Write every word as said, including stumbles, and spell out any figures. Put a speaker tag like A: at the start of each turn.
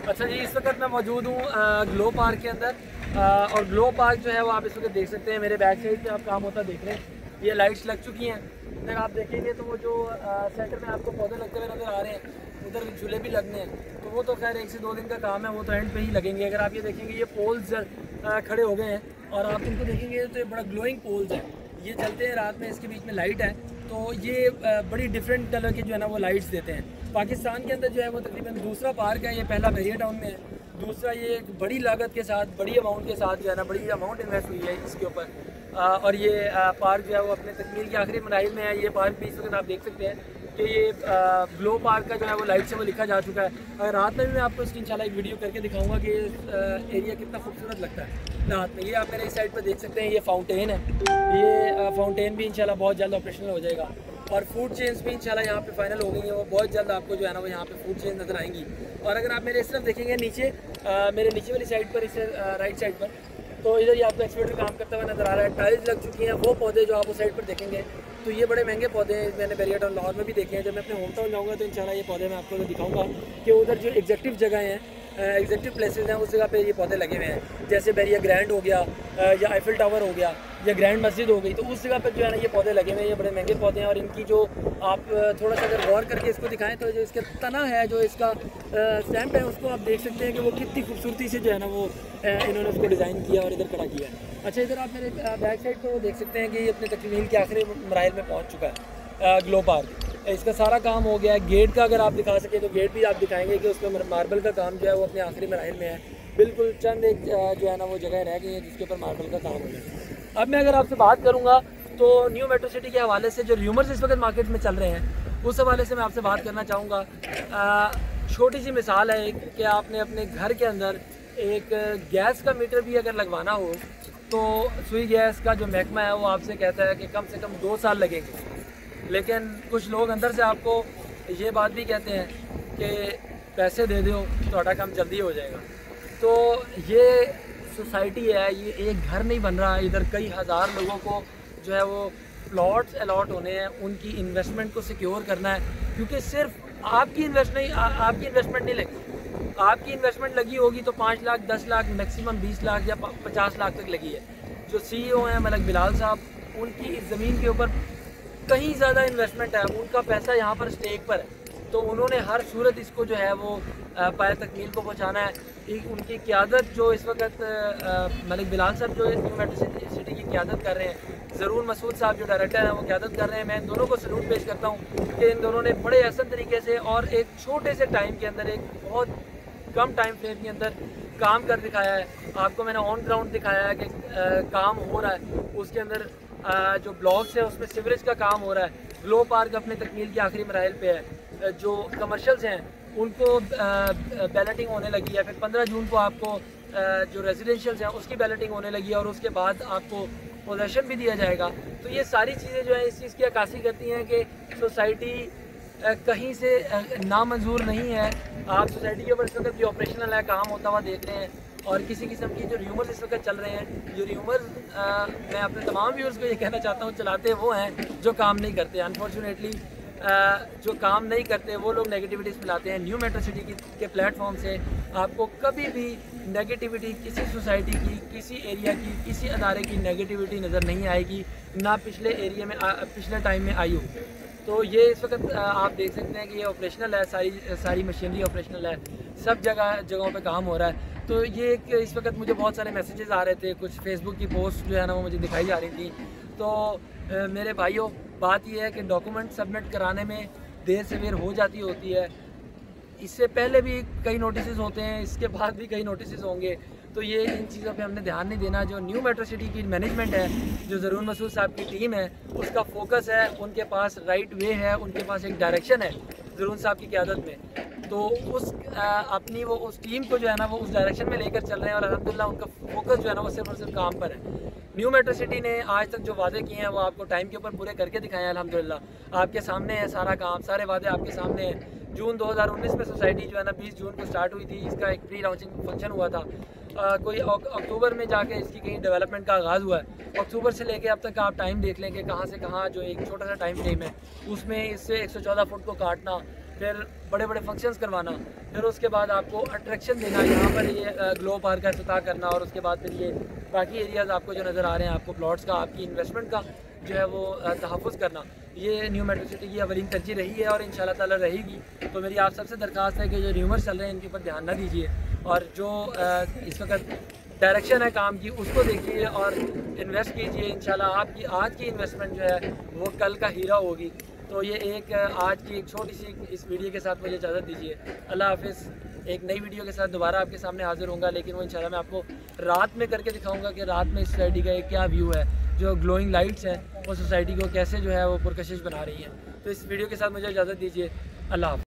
A: अच्छा जी, इस वक्त मैं मौजूद हूँ ग्लो पार्क के अंदर आ, और ग्लो पार्क जो है वो आप इस वक्त देख सकते हैं। मेरे बैक साइड पे आप काम होता देख रहे हैं, ये लाइट्स लग चुकी हैं। अगर आप देखेंगे तो वो जो सेंटर में आपको पौधे लगते हुए नज़र आ रहे हैं, उधर झूले भी लगने हैं, तो वो तो खैर एक से दो दिन का काम है, वो तो एंड पे ही लगेंगे। अगर आप ये देखेंगे ये पोल्स खड़े हो गए हैं और आप इनको देखेंगे तो ये बड़ा ग्लोइंग पोल्स है, ये चलते हैं रात में, इसके बीच में लाइट है, तो ये बड़ी डिफरेंट कलर के जो है ना वो लाइट्स देते हैं। पाकिस्तान के अंदर जो है वो तकरीबन दूसरा पार्क है, ये पहला बैरिया टाउन में है, दूसरा ये एक बड़ी लागत के साथ, बड़ी अमाउंट के साथ जो है ना, बड़ी अमाउंट इन्वेस्ट हुई है इसके ऊपर, और ये पार्क जो है वो अपने तकमील के आखिरी मराहिल में है। ये पार्क भी इस वक्त आप देख सकते हैं कि ये ग्लो पार्क का जो है वो लाइट से वो लिखा जा चुका है। रात में भी मैं आपको इसकी इंशाल्लाह एक वीडियो करके दिखाऊंगा कि ये एरिया कितना खूबसूरत लगता है रात में। ये आप मेरे इस साइड पर देख सकते हैं, ये फाउंटेन है, ये फाउंटेन भी इंशाल्लाह बहुत जल्द ऑपरेशनल हो जाएगा। और फूड चेन्स भी इंशाल्लाह यहाँ पे फाइनल हो गई हैं, वो बहुत जल्द आपको जो है ना वो यहाँ पे फूड चेन्स नज़र आएंगी। और अगर आप मेरे इस तरफ देखेंगे नीचे, आ, मेरे नीचे वाली साइड पर, इसे राइट साइड पर, तो इधर ही आपको एक्सपेक्टर काम करता हुआ नज़र आ रहा है, टाइल्स लग चुकी हैं। वो पौधे जो आप उस साइड पर देखेंगे तो ये बड़े महंगे पौधे हैं, मैंने बैरिया टाउन लाहौर में भी देखे हैं। जब मैं अपने होम टाउन जाऊँगा तो इंशाल्लाह ये पौधे मैं आपको दिखाऊंगा कि उधर जो एग्जेक्टिव जगह हैं, एग्जेक्टिव प्लेसेस हैं, उस जगह पे ये पौधे लगे हुए हैं। जैसे बैरिया ग्रैंड हो गया, या आईफिल टावर हो गया, या ग्रैंड मस्जिद हो गई, तो उस जगह पर जो है ना ये पौधे लगे हुए हैं। ये बड़े महंगे पौधे हैं और इनकी जो आप थोड़ा सा अगर गौर करके इसको दिखाएं तो जो इसका तना है, जो इसका स्टैम्प है, उसको आप देख सकते हैं कि वो कितनी खूबसूरती से जो है ना वो इन्होंने उसको डिज़ाइन किया और इधर खड़ा किया है। अच्छा, इधर आप मेरे बैक साइड पर वो देख सकते हैं कि ये अपने तकमील के आखिरी मराहिल में पहुँच चुका है ग्लो पार्क। इसका सारा काम हो गया है। गेट का अगर आप दिखा सकें तो गेट भी आप दिखाएंगे कि उसमें मार्बल का काम जो है वो अपने आखिरी मराहिल में है। बिल्कुल चंद एक जो है ना वो जगह रह गई है जिसके ऊपर मार्बल का काम हो गया। अब मैं अगर आपसे बात करूँगा तो न्यू मेट्रो सिटी के हवाले से जो र्यूमर्स इस वक्त मार्केट में चल रहे हैं, उस हवाले से मैं आपसे बात करना चाहूँगा। छोटी सी मिसाल है कि आपने अपने घर के अंदर एक गैस का मीटर भी अगर लगवाना हो तो सुई गैस का जो महकमा है वो आपसे कहता है कि कम से कम दो साल लगेंगे, लेकिन कुछ लोग अंदर से आपको ये बात भी कहते हैं कि पैसे दे दो तो काम जल्दी हो जाएगा। तो ये सोसाइटी है, ये एक घर नहीं बन रहा, इधर कई हज़ार लोगों को जो है वो प्लॉट्स अलॉट होने हैं, उनकी इन्वेस्टमेंट को सिक्योर करना है, क्योंकि सिर्फ आपकी इन्वेस्ट नहीं आ, आपकी इन्वेस्टमेंट नहीं लगी। आपकी इन्वेस्टमेंट लगी होगी तो पाँच लाख दस लाख मैक्सिमम बीस लाख या पचास लाख तक लगी है। जो सी ई ओ हैं मलिक बिलाल साहब, उनकी इस ज़मीन के ऊपर कहीं ज़्यादा इन्वेस्टमेंट है, उनका पैसा यहाँ पर स्टेक पर है, तो उन्होंने हर सूरत इसको जो है वो पाया तकमील को पहुँचाना है। एक उनकी क़यादत जो इस वक्त मलिक बिलाल साहब जो न्यू मेट्रो सिटी की क़यादत कर रहे हैं, ज़रूर मसूद साहब जो डायरेक्टर हैं वो क़यादत कर रहे हैं। मैं इन दोनों को सलूट पेश करता हूँ कि इन दोनों ने बड़े आसान तरीके से और एक छोटे से टाइम के अंदर, एक बहुत कम टाइम फ्रेम के अंदर काम कर दिखाया है। आपको मैंने ऑन ग्राउंड दिखाया है कि आ, काम हो रहा है, उसके अंदर आ, जो ब्लॉक्स है उसमें सीवरेज का काम हो रहा है। ग्लो पार्क अपने तकमील के आखिरी मराहिल पे है। जो कमर्शियल्स हैं उनको बैलेटिंग होने लगी है, फिर पंद्रह जून को आपको आ, जो रेजिडेंशियल्स हैं उसकी बैलेटिंग होने लगी है और उसके बाद आपको पोजेशन भी दिया जाएगा। तो ये सारी चीज़ें जो है इस चीज़ की अक्कासी करती हैं कि सोसाइटी कहीं से नामंजूर नहीं है। आप सोसाइटी के ऊपर इस वक्त जो ऑपरेशनल है काम होता हुआ देख रहे हैं, और किसी किस्म की जो र्यूमर्स इस वक्त चल रहे हैं, जो र्यूमर्स मैं अपने तमाम व्यूअर्स को ये कहना चाहता हूँ, चलाते वो हैं जो काम नहीं करते। अनफॉर्चुनेटली जो काम नहीं करते वो लोग नेगेटिविटीज़ फैलाते हैं। न्यू मेट्रो सिटी के प्लेटफॉर्म से आपको कभी भी नेगेटिविटी किसी सोसाइटी की, किसी एरिया की, किसी अदारे की नेगेटिविटी नज़र नहीं आएगी, ना पिछले एरिया में पिछले टाइम में आई हो। तो ये इस वक्त आप देख सकते हैं कि ये ऑपरेशनल है, सारी सारी मशीनरी ऑपरेशनल है, सब जगह जगहों पे काम हो रहा है। तो ये एक इस वक्त मुझे बहुत सारे मैसेजेस आ रहे थे, कुछ फेसबुक की पोस्ट जो है ना वो मुझे दिखाई जा रही थी। तो आ, मेरे भाइयों, बात ये है कि डॉक्यूमेंट सबमिट कराने में देर सवेर हो जाती होती है। इससे पहले भी कई नोटिस होते हैं, इसके बाद भी कई नोटिस होंगे, तो ये इन चीज़ों पे हमने ध्यान नहीं देना। जो न्यू मेट्रो सिटी की मैनेजमेंट है, जो ज़रूर मसूद साहब की टीम है, उसका फोकस है, उनके पास राइट वे है, उनके पास एक डायरेक्शन है ज़रूर साहब की क़यादत में, तो उस आ, अपनी वो उस टीम को जो है ना वो उस डायरेक्शन में लेकर चल रहे हैं और अल्हम्दुलिल्लाह उनका फोकस जो है ना वो सिर्फ और सिर्फ काम पर है। न्यू मेट्रो सिटी ने आज तक जो वादे किए हैं वो आपको टाइम के ऊपर पूरे करके दिखाए हैं। अल्हम्दुलिल्लाह आपके सामने है सारा काम, सारे वादे आपके सामने हैं। जून दो हज़ार उन्नीस में सोसाइटी जो है ना बीस जून को स्टार्ट हुई थी, इसका एक प्री लॉन्चिंग फंक्शन हुआ था। आ, कोई अक्टूबर में जाके इसकी कहीं डेवलपमेंट का आगाज़ हुआ है। अक्टूबर से लेके अब तक आप टाइम देख लें कि कहाँ से कहाँ जो एक छोटा सा टाइम फ्रेम है उसमें इससे एक सौ चौदह फुट को काटना, फिर बड़े बड़े फंक्शंस करवाना, फिर उसके बाद आपको अट्रैक्शन देना, यहाँ पर ये ग्लो पार्क का इफ्तिताह करना, और उसके बाद फिर ये बाकी एरियाज़ आपको जो नज़र आ रहे हैं, आपको प्लॉट्स का, आपकी इन्वेस्टमेंट का जो है वो तहफ़्फ़ुज़ करना, ये न्यू मेट्रो सिटी की अवलीन तरजीह रही है और इंशाल्लाह ताला रहेगी। तो मेरी आप सबसे दरख्वास्त है कि जो र्यूमर्स चल रहे हैं इनके ऊपर ध्यान ना दीजिए, और जो इस वक्त डायरेक्शन है काम की उसको देखिए और इन्वेस्ट कीजिए। इंशाल्लाह आपकी आज की इन्वेस्टमेंट जो है वो कल का हीरा होगी। तो ये एक आज की एक छोटी सी इस वीडियो के साथ मुझे इजाज़त दीजिए। अल्लाह हाफ़िज़। एक नई वीडियो के साथ दोबारा आपके सामने हाज़िर होऊंगा, लेकिन वो इंशाल्लाह मैं आपको रात में करके दिखाऊंगा कि रात में इस सोसाइटी का एक क्या व्यू है, जो ग्लोइंग लाइट्स हैं वो सोसाइटी को कैसे जो है वो पुरकशिश बना रही हैं। तो इस वीडियो के साथ मुझे इजाज़त दीजिए। अल्लाह हाफ़िज़।